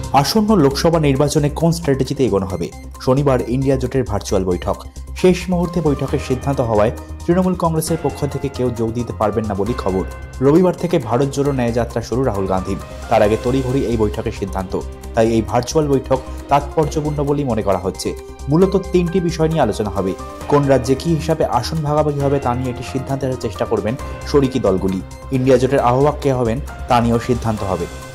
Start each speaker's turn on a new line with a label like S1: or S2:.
S1: আসন্ন লোকসভা নির্বাচনে কোন স্ট্র্যাটেজিতে এগোনো হবে? শনিবার ইন্ডিয়া জোটের ভার্চুয়াল বৈঠক। শেষ মুহূর্তে বৈঠকের সিদ্ধান্ত হওয়ায় তৃণমূল কংগ্রেসের পক্ষ থেকে কেউ যোগ দিতে পারবেন না বলে খবর। রবিবার থেকে ভারত জোড়ো ন্যায় যাত্রা শুরু রাহুল গান্ধীর। তার আগে তড়িঘড়ি এই বৈঠকের সিদ্ধান্ত। তাই এই ভার্চুয়াল বৈঠক তাৎপর্যপূর্ণ বলেই মনে করা হচ্ছে। মূলত তিনটি বিষয় নিয়ে আলোচনা হবে। কোন রাজ্যে কি হিসাবে আসন ভাগাভাগি হবে তা নিয়ে এটি সিদ্ধান্তের চেষ্টা করবেন শরিকি দলগুলি। ইন্ডিয়া জোটের আহ্বায়ক কে হবেন তা নিয়েও সিদ্ধান্ত হবে।